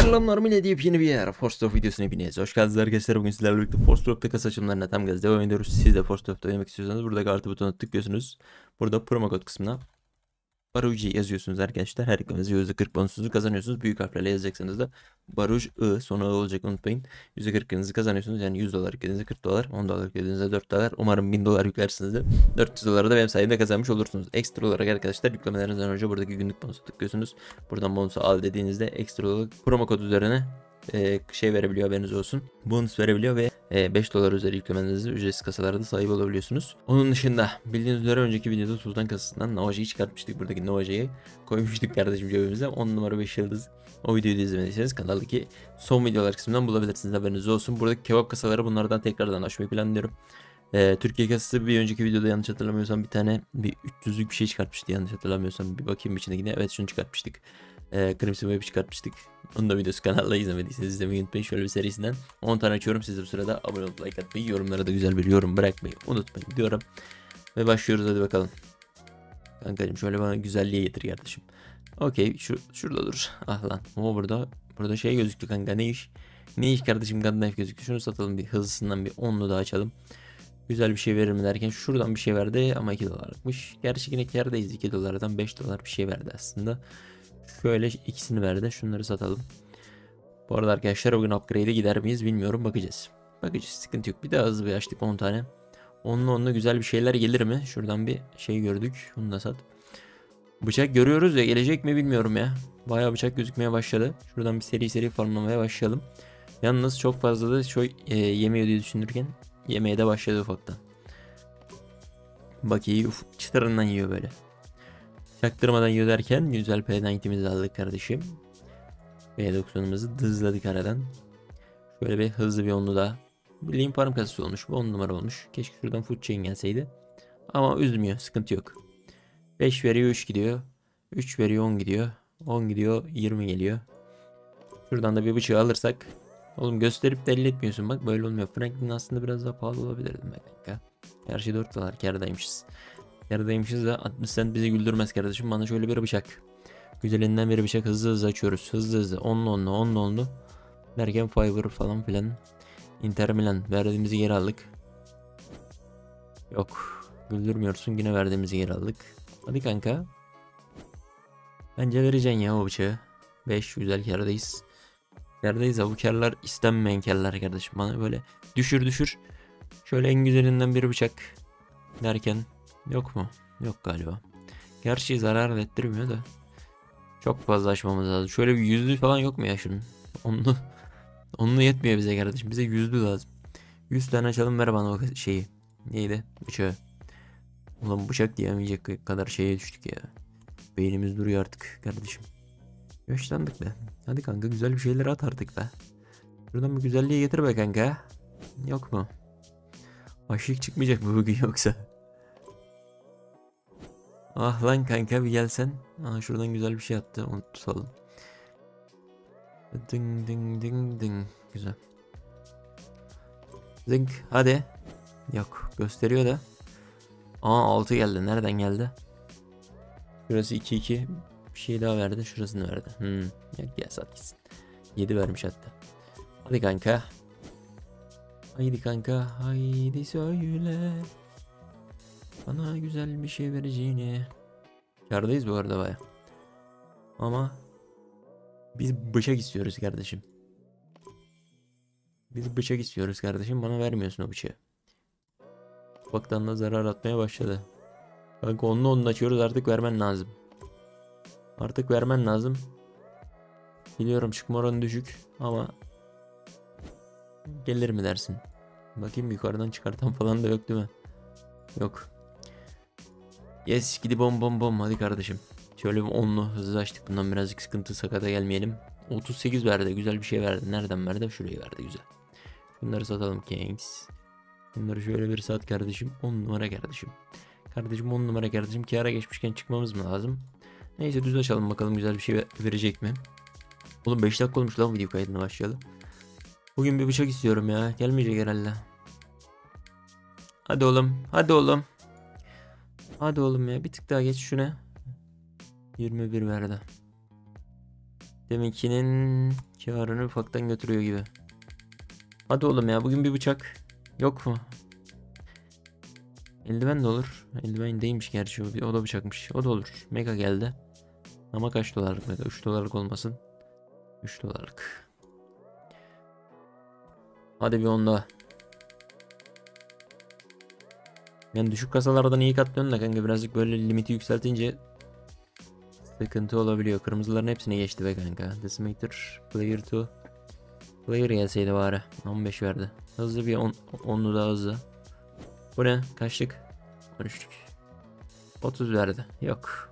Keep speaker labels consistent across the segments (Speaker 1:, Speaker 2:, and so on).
Speaker 1: Selamlar millet, yepyeni bir yer Force of videosuna hepiniz hoş geldiniz arkadaşlar. Bugün sizlerle birlikte Force of'ta kasa açılımlarına tam gaz devam ediyoruz. Siz de Force of'ta oynamak istiyorsanız burada artı butonuna tıklıyorsunuz. Burada promo kod kısmına Baruji yazıyorsunuz arkadaşlar. Her eklemenize %40 bonusunuzu kazanıyorsunuz. Büyük harflerle yazacaksanız da Baruj I sonu I olacak, unutmayın. %40'ınızı kazanıyorsunuz. Yani 100 dolar yüklediğinizde 40 dolar, 10 dolar yüklediğinizde 4 dolar. Umarım 1000 dolar yüklersiniz de 400 doları da benim sayemde kazanmış olursunuz. Ekstra olarak arkadaşlar yüklemelerinizden önce buradaki günlük bonusu tıklıyorsunuz. Buradan bonusu al dediğinizde ekstra olarak promo kod üzerine verebiliyor, haberiniz olsun. Bonus verebiliyor ve 5 dolar üzeri yüklemenizde ücretsiz kasalarda sahip olabiliyorsunuz. Onun dışında bildiğiniz üzere önceki videoda Sultan kasasından Navaja'yı çıkartmıştık. Buradaki Navaja'yı koymuştuk kardeşim cebimize. 10 numara 5 yıldız. O videoyu da izlemediyseniz kanaldaki son videolar kısmından bulabilirsiniz, haberiniz olsun. Buradaki kebap kasaları, bunlardan tekrardan açmayı planlıyorum. Türkiye kasası bir önceki videoda yanlış hatırlamıyorsam bir 300'lük bir şey çıkartmıştı, yanlış hatırlamıyorsam. Bir bakayım içindekine. Evet, şunu çıkartmıştık. Crimson Web'i çıkartmıştık. Onun da videosu kanalda, izlemediyseniz izlemeyi unutmayın. Şöyle bir serisinden 10 tane açıyorum. Siz de bu sırada abone olup like atmayı, yorumlara da güzel bir yorum bırakmayı unutmayın diyorum. Ve başlıyoruz, hadi bakalım. Kankacım şöyle bana güzelliğe getir kardeşim. Okey, şurada dur. Ah lan. O burada şey gözüktü kanka, ne iş? Ne iş kardeşim, Gandalf gözüktü. Şunu satalım, bir hızlısından bir 10'lu daha açalım. Güzel bir şey verir mi derken şuradan bir şey verdi ama 2 dolarlıkmış. Gerçi yine kârdayız, 2 dolardan 5 dolar bir şey verdi aslında. Şöyle ikisini verdi. Şunları satalım. Bu arada arkadaşlar bugün upgrade'e gider miyiz bilmiyorum, bakacağız. Bakacağız, sıkıntı yok. Bir daha hızlı bir açtık 10 tane. Onunla güzel bir şeyler gelir mi? Şuradan bir şey gördük. Bunu da sat. Bıçak görüyoruz ya, gelecek mi bilmiyorum ya. Bayağı bıçak gözükmeye başladı. Şuradan bir seri farmlamaya başlayalım. Yalnız çok fazla da yemiyor diye düşünürken yemeye de başladı ufaktan. Bak iyi, çıtırından yiyor böyle. Çaktırmadan yiyor derken güzel P90'imizi aldık kardeşim. B90'ımızı dızladık aradan. Şöyle bir hızlı bir onlu daha. Bildiğin farm kasası olmuş. Bu 10 numara olmuş. Keşke şuradan food chain gelseydi. Ama üzmüyor, sıkıntı yok. 5 veriyor 3 gidiyor. 3 veriyor 10 gidiyor. 10 gidiyor 20 geliyor. Şuradan da bir bıçağı alırsak. Oğlum gösterip de elletmiyorsun, bak böyle olmuyor. Franklin aslında biraz daha pahalı olabilirdim ben kanka. Gerçi 4 dolar kârdaymışız. Kârdaymışız da 60 cent bizi güldürmez kardeşim. Bana şöyle bir bıçak. Güzelinden bir bıçak, hızlı açıyoruz. Hızlı 10'lu derken Fiverr falan filan. Inter Milan verdiğimizi geri aldık. Yok, güldürmüyorsun, yine verdiğimizi geri aldık. Hadi kanka. Bence vereceksin ya o bıçağı. 5 güzel kârdayız. Kârdayız ya, bu kârlar istenmeyen kârlar kardeşim. Bana böyle düşür. Şöyle en güzelinden bir bıçak derken yok mu? Yok galiba. Gerçi zarar ettirmiyor da. Çok fazla açmamız lazım. Şöyle bir yüzlü falan yok mu ya şunun? Onlu yetmiyor bize kardeşim. Bize yüzlü lazım. 100 tane açalım, ver bana o şeyi. Neydi? Bıçağı. Ulan bıçak diyemeyecek kadar şeye düştük ya. Beynimiz duruyor artık kardeşim. Yaşlandık be. Hadi kanka, güzel bir şeyler at artık be. Buradan bir güzelliğe getir be kanka. Yok mu? Aşık çıkmayacak mı bugün yoksa? Ah lan kanka, bir gelsen. Aa, şuradan güzel bir şey attı. Onu tutalım. Ding ding ding ding. Güzel. Zing hadi. Yok, gösteriyor da. Aa, 6 geldi. Nereden geldi? Şurası 2-2. Bir şey daha verdi. Şurasını verdi. Gel sat gitsin. 7 vermiş hatta. Hadi kanka. Haydi kanka. Haydi söyle. Bana güzel bir şey vereceğini. Kârdayız bu arada baya. Ama biz bıçak istiyoruz kardeşim. Biz bıçak istiyoruz kardeşim. Bana vermiyorsun o bıçağı. Ufaktan da zarar atmaya başladı. Kanka onu açıyoruz, artık vermen lazım. Artık vermen lazım. Biliyorum çıkma oranı düşük ama gelir mi dersin? Bakayım, yukarıdan çıkartan falan da yok değil mi? Yok. Yes, gidi bom hadi kardeşim. Şöyle bir 10'lu hızlı açtık, bundan birazcık sıkıntı, sakata gelmeyelim. 38 verdi, güzel bir şey verdi. Nereden verdi? Şurayı verdi, güzel. Bunları satalım Kings. Bunları şöyle bir sat kardeşim. 10 numara kardeşim. Kardeşim 10 numara kardeşim. Kâra geçmişken çıkmamız mı lazım? Neyse, düz açalım bakalım, güzel bir şey verecek mi? Oğlum 5 dakika olmuş lan video kaydına başlayalım. Bugün bir bıçak istiyorum ya. Gelmeyecek herhalde. Hadi oğlum. Hadi oğlum. Hadi oğlum ya. Bir tık daha geç şuna. 21 verdi. Deminkinin karını ufaktan götürüyor gibi. Hadi oğlum ya, bugün bir bıçak yok mu? Eldiven de olur. Eldiven değilmiş gerçi, o da bıçakmış. O da olur. Mega geldi. Ama kaç dolarlık mega? 3 dolarlık olmasın. 3 dolarlık. Hadi bir onda. Yani düşük kasalardan iyi katlıyorsun da kanka, birazcık böyle limiti yükseltince sıkıntı olabiliyor. Kırmızıların hepsini geçti be kanka. Decimator, Player 2. Player gelseydi bari. 15 verdi. Hızlı bir 10'lu daha hızlı. Bu ne? Kaçlık? 13'lük. 30 verdi. Yok.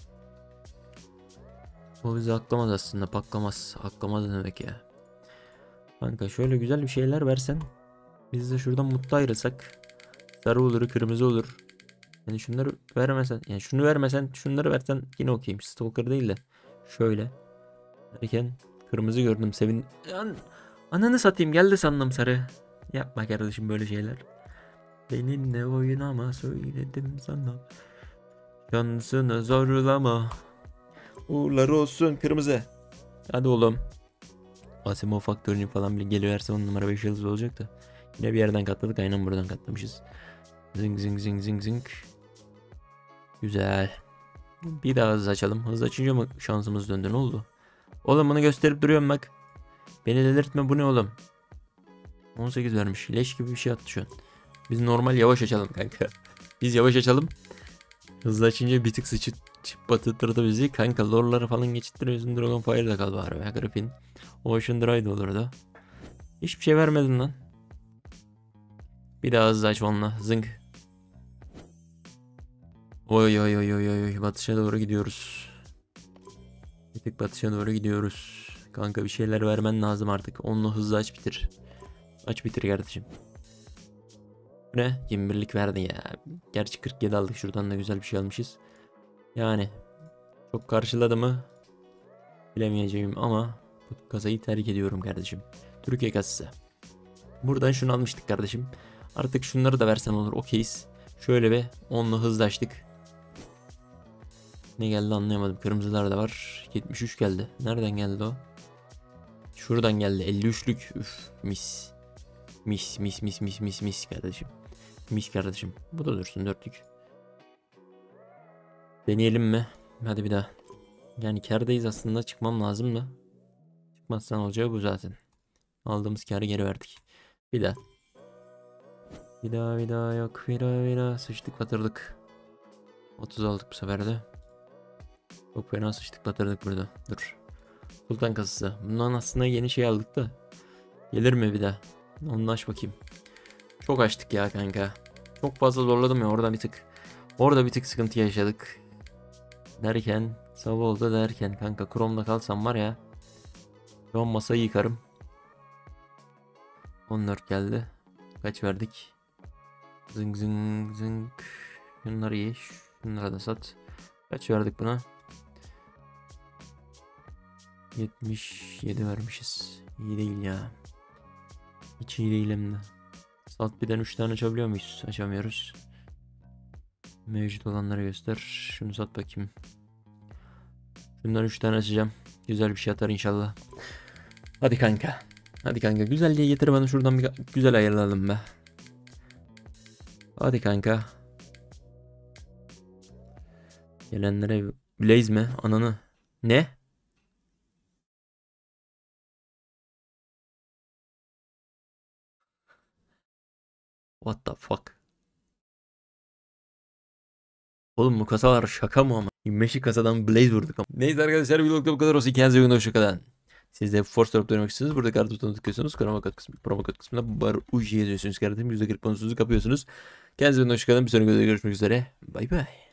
Speaker 1: Bu bizi aklamaz aslında. Paklamaz. Aklamaz ne demek ya. Kanka şöyle güzel bir şeyler versen. Biz de şuradan mutlu ayrılsak. Sarı olur, kırmızı olur. Yani şunları vermesen, yani şunu vermesen, şunları versen yine okeyim. Stalker değil de şöyle derken kırmızı gördüm, ananı satayım, geldi sandım sarı. Yapma kardeşim böyle şeyler. Benimle oynama, söyledim sana. Şansını zorlama. Uğurlar olsun kırmızı. Hadi oğlum. Asimov faktörünü falan bile geliverse 10 numara 5 yıldız olacak da. Yine bir yerden katladık, aynen buradan katlamışız. Zing zing zing zing zing. Güzel. Bir daha hız açalım. Hız açınca mı şansımız döndü, ne oldu? Oğlum bunu gösterip duruyorum bak. Beni delirtme, bu ne oğlum? 18 vermiş. Leş gibi bir şey attı şu an. Biz normal yavaş açalım kanka. Biz yavaş açalım. Hızlı açınca bir tık sıçıp batırtırdı bizi. Kanka lorları falan geçittiriyorsun. Dragon Fire'da kal bari be. Griffin. Ocean Dry'da olurdu. Hiçbir şey vermedin lan. Bir daha hızlı aç onunla. Zınk. Oy oy oy oy oy. Batışa doğru gidiyoruz. Bir tık batışa doğru gidiyoruz. Kanka bir şeyler vermen lazım artık. Onunla hızlı aç bitir. Aç bitir kardeşim. Ne? 21'lik verdin ya. Gerçi 47 aldık. Şuradan da güzel bir şey almışız. Yani çok karşıladı mı bilemeyeceğim ama bu kasayı terk ediyorum kardeşim. Türkiye kasası. Buradan şunu almıştık kardeşim. Artık şunları da versen olur. Okeyiz. Şöyle bir onunla hızlaştık. Ne geldi anlayamadım. Kırmızılar da var. 73 geldi. Nereden geldi o? Şuradan geldi. 53'lük. Üf, mis. Mis mis mis mis mis mis kardeşim. Mis kardeşim. Bu da dursun 4'lük. Deneyelim mi? Hadi bir daha. Yani kârdayız aslında, çıkmam lazım da. Çıkmazsan olacağı bu zaten. Aldığımız kârı geri verdik. Bir daha. Bir daha bir daha yok. Bir daha bir daha. Sıçtık batırdık. 30 aldık bu sefer de. Çok fena sıçtık batırdık burada. Dur. Sultan kasası. Bundan aslında yeni şey aldık da. Gelir mi bir daha? Onu aç bakayım. Çok açtık ya kanka. Çok fazla zorladım ya orada bir tık. Orada bir tık sıkıntı yaşadık. Derken sabah oldu derken kanka, Chrome'da kalsam var ya. Şu an masayı yıkarım. 14 geldi. Kaç verdik? Zing zing zing. Şunları ye. Şunlara da sat. Kaç verdik buna? 77 vermişiz. İyi değil ya. Hiç iyi değil hem de. Salt birden 3 tane açabiliyor muyuz? Açamıyoruz. Mevcut olanları göster. Şunu sat bakayım. Şundan 3 tane açacağım. Güzel bir şey atar inşallah. Hadi kanka. Hadi kanka. Güzel diye getir bana, şuradan bir güzel ayarlayalım be. Hadi kanka. Gelenlere Blaze mi? Ananı. Ne? What the fuck? Oğlum bu kasalar şaka mı ama? 25'lik kasadan Blaze vurduk ama. Neyse arkadaşlar, vlogda bu kadar olsun. Kendinize iyi bakın, hoşçakalın. Siz de Force Drop denemek istiyorsunuz. Burada kartı butonu tıklıyorsunuz. Promo kod kısmında bar uji yazıyorsunuz kardeşim. %40 bonusunuzu kapıyorsunuz. Kendinize iyi bakın, hoşçakalın. Bir sonraki videoda görüşmek üzere. Bay bay.